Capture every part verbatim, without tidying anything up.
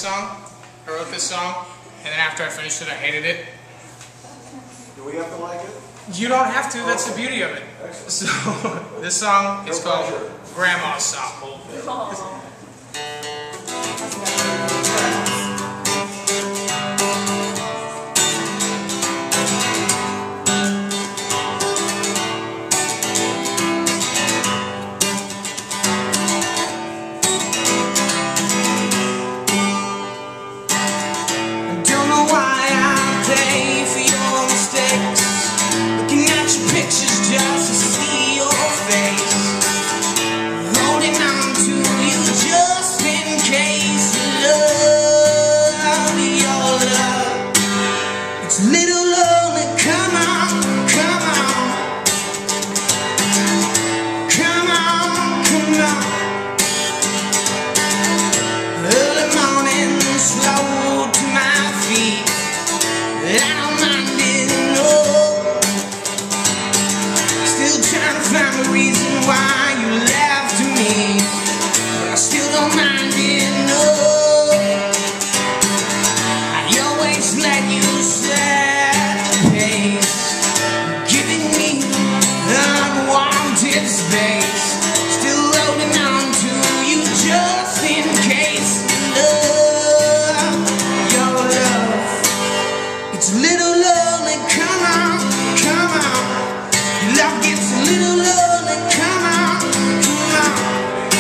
Song. I wrote this song, and then after I finished it, I hated it. Do we have to like it? You don't have to. That's the beauty of it. So this song is called Grandma's Song. Oh. Just to see your face, holding on to you just in case. Love, your love, it's a little lonely. Come on, come on, come on, come on. Early morning, slow to my feet. I don't mind it, no. Trying to find the reason why you left me, but I still don't mind it, no. I always let you set the pace, giving me unwanted space, still holding on to you just in case. Love, your love, it's a little lonely. Come on, come on. Love gets a little lonely, come on, come on.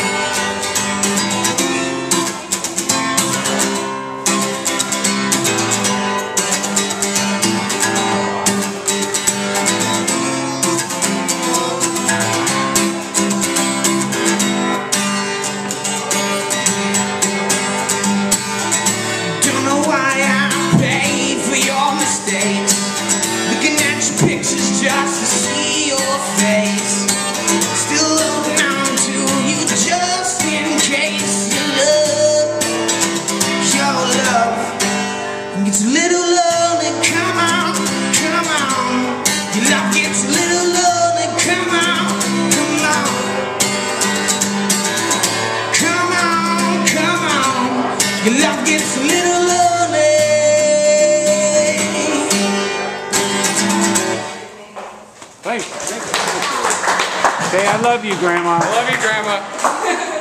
Don't know why I paid for your mistakes, looking at your pictures just to see your face, still holding on to you just in case. Your love, your love gets a little lonely. Come on, come on. Your love gets a little lonely. Come on, come on, come on, come on. Your love gets a little lonely. Thanks. Say, I love you, Grandma. I love you, Grandma.